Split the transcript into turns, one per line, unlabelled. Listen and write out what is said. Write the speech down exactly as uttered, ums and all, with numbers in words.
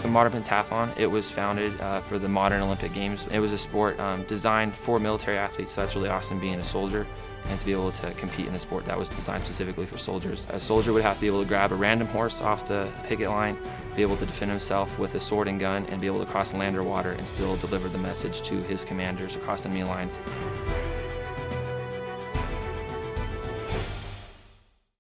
The modern pentathlon, it was founded uh, for the modern Olympic Games. It was a sport um, designed for military athletes, so that's really awesome being a soldier and to be able to compete in a sport that was designed specifically for soldiers. A soldier would have to be able to grab a random horse off the picket line, be able to defend himself with a sword and gun, and be able to cross land or water and still deliver the message to his commanders across enemy lines.